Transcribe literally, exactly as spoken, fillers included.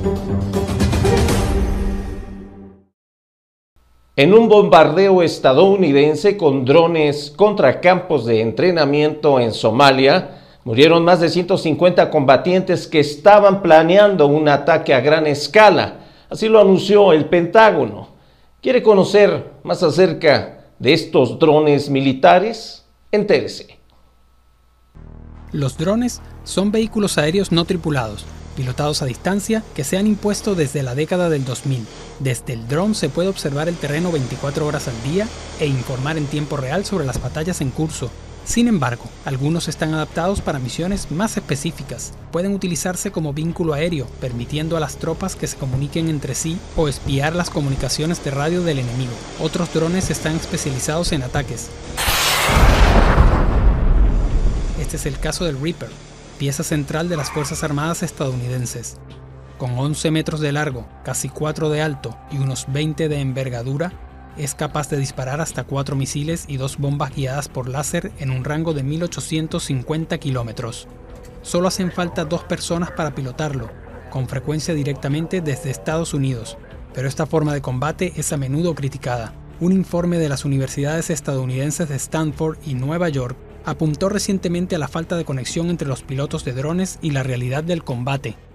En un bombardeo estadounidense con drones contra campos de entrenamiento en Somalia, murieron más de ciento cincuenta combatientes que estaban planeando un ataque a gran escala. Así lo anunció el Pentágono. ¿Quiere conocer más acerca de estos drones militares? Entérese. Los drones son vehículos aéreos no tripulados, pilotados a distancia, que se han impuesto desde la década del dos mil. Desde el dron se puede observar el terreno veinticuatro horas al día e informar en tiempo real sobre las batallas en curso. Sin embargo, algunos están adaptados para misiones más específicas. Pueden utilizarse como vínculo aéreo, permitiendo a las tropas que se comuniquen entre sí o espiar las comunicaciones de radio del enemigo. Otros drones están especializados en ataques. Este es el caso del Reaper, pieza central de las Fuerzas Armadas estadounidenses. Con once metros de largo, casi cuatro de alto y unos veinte de envergadura, es capaz de disparar hasta cuatro misiles y dos bombas guiadas por láser en un rango de mil ochocientos cincuenta kilómetros. Solo hacen falta dos personas para pilotarlo, con frecuencia directamente desde Estados Unidos, pero esta forma de combate es a menudo criticada. Un informe de las universidades estadounidenses de Stanford y Nueva York apuntó recientemente a la falta de conexión entre los pilotos de drones y la realidad del combate.